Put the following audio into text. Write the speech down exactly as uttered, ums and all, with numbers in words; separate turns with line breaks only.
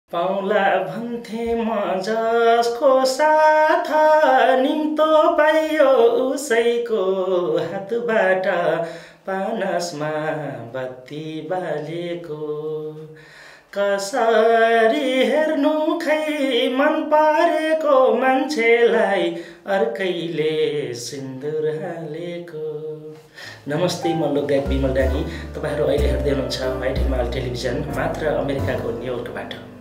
पाउला भन्थे म जसको साथ निम्तो पाइयो उसैको हातबाट पानसमा बत्ती बालेको कसरी हेर्नु खै मन परेको मान्छेलाई अर्कैले सिन्दुर हालेको। नमस्ते, म लोकगायक विमल डाँगी। तपाईहरु अहिले हेर्दै हुनुहुन्छ व्हाइट हिमाल टेलिभिजन, मात्र अमेरिकाको न्युयोर्कबाट।